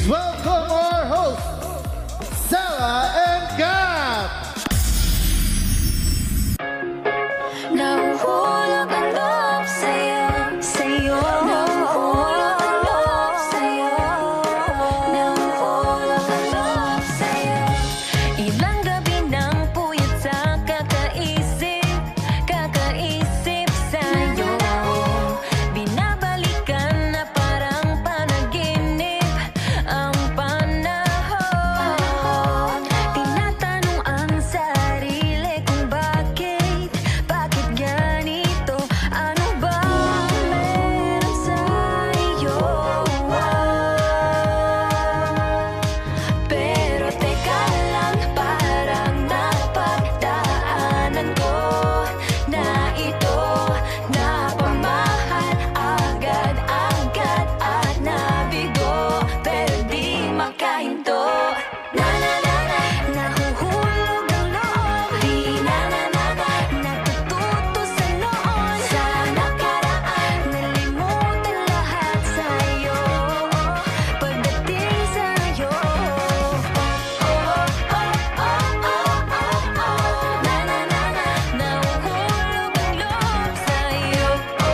Please welcome our hosts, Sela and Gabb. Nahuhulog ang loob sa'yo, sa'yo. Nahuhulog ang loob sa'yo, nahuhulog ang loob sa'yo. Ilang gabi ng puyat sa kakaisip sa'yo. Binabalikan na parang panaginip ang panahon. Tinatanong ang sarili kung bakit ganito? Ano ba meron sa'yo? Pero teka lang, parang napagdaanan ko na ito, napamahal agad-agad at nabigo, pero di makahinto. Nahuhulog ang loob, di natututo sa noon, sa nakaraan, nalimutan lahat sa'yo, pagdating sa'yo. Nahuhulog ang loob sa'yo.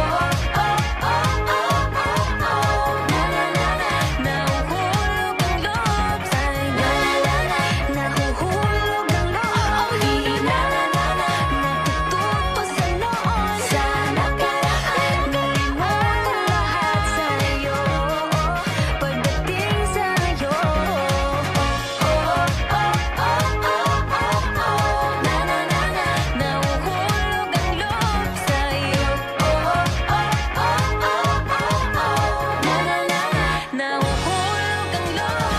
Nahuhulog ang loob sa'yo. Nahuhulog ang loob, di natututo sa noon, sa nakaraan, nalimutan lahat sa'yo, pagdating sa'yo. Nahuhulog ang loob sa'yo. Nahuhulog ang loob.